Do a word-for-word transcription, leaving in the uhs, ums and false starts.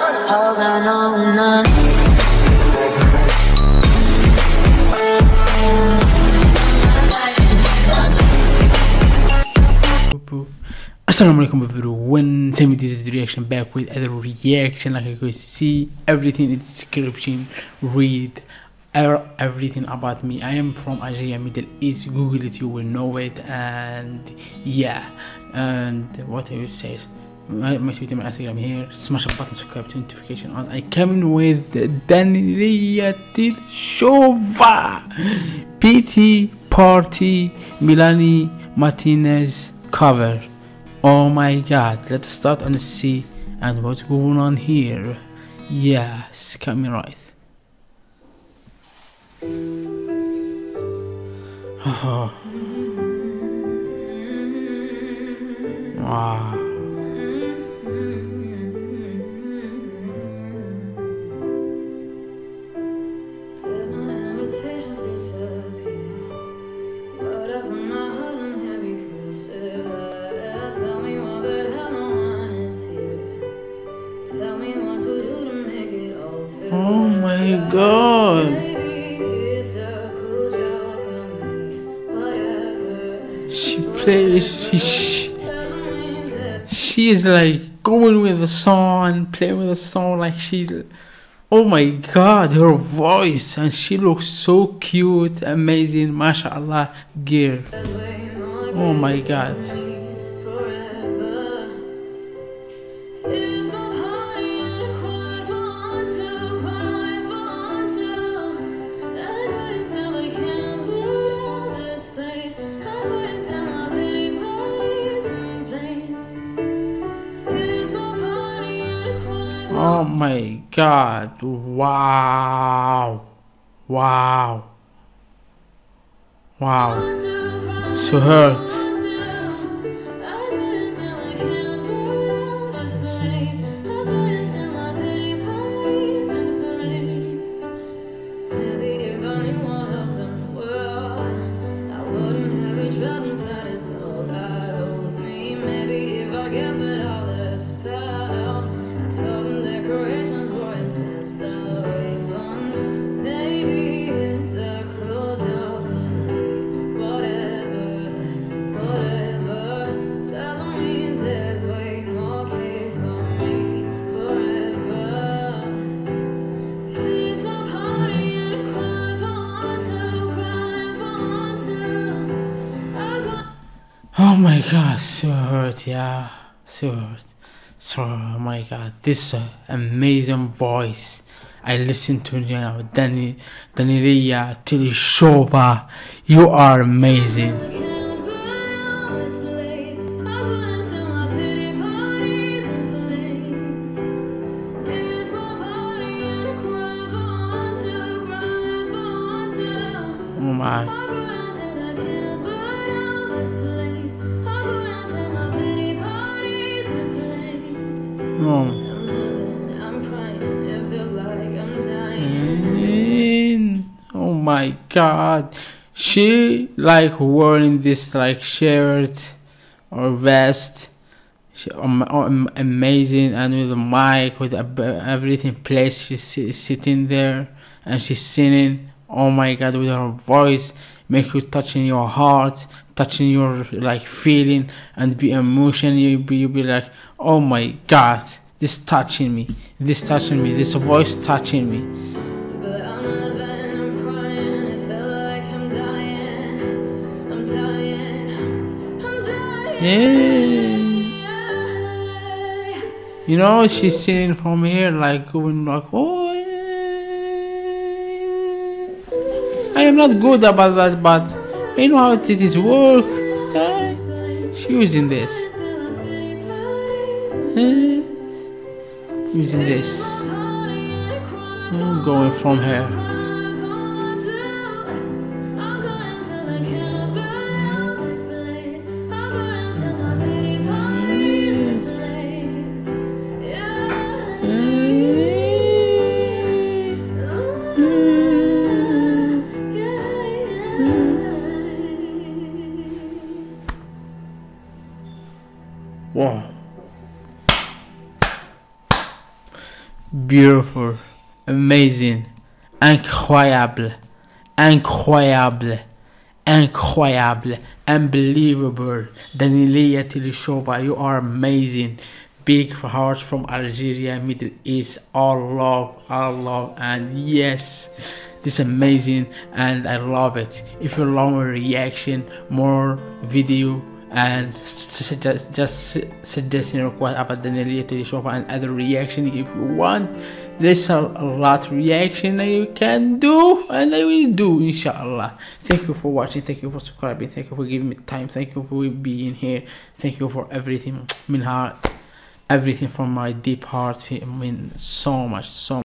Assalamu alaikum everyone, Sammy, this is the reaction back with other reaction. Like you guys see everything in the description, read everything about me. I am from Algeria, Middle East. Google it, you will know it. And yeah, and what I will say is my, my Twitter, my Instagram here. Smash the button, subscribe to notification on. I coming with Daniela Tilshova, P T Party, Melanie Martinez cover. Oh my god, let's start and see and what's going on here. Yeah, it's coming right. Oh. Wow. Oh my god. She plays, she, she, she is like going with the song, playing with the song like she, oh my god, her voice, and she looks so cute, amazing, mashallah, girl. Oh my god. Oh my god, wow, wow, wow, so hurt. Oh my god, so hurt, yeah, so hurt. So, oh my god, this uh, amazing voice. I listen to you now, Dani, Daniela Tilshova. You are amazing. Oh my. Oh. Oh my god, she like wearing this like shirt or vest, she, um, um, amazing, and with a mic, with a, everything placed, she's sitting there and she's singing. Oh my god, with her voice, make you touching your heart, touching your like feeling and be emotion. You be, you be like, oh my god, this touching me, this touching me, this voice touching me. But I'm living, I'm crying, it felt like I'm dying, I'm dying, I'm dying. Yeah. You know, she's singing from here like going like, oh yeah. I am not good about that, but you know how it is work. Yeah. She using this. Yeah. Using this. I'm going from here. Wow. beautiful, amazing, incroyable, incroyable, incroyable, unbelievable. Danilia Teleshova, you are amazing. Big heart from Algeria, Middle East, all love, all love, and yes, this is amazing and I love it. If you love my reaction, more video, and suggest just suggesting request about Danilia Teleshova and other reaction if you want. There's a, a lot reaction that you can do, and I will do, inshallah. Thank you for watching, thank you for subscribing, thank you for giving me time, thank you for being here, thank you for everything, min heart, everything from my deep heart. I mean, so much, so much.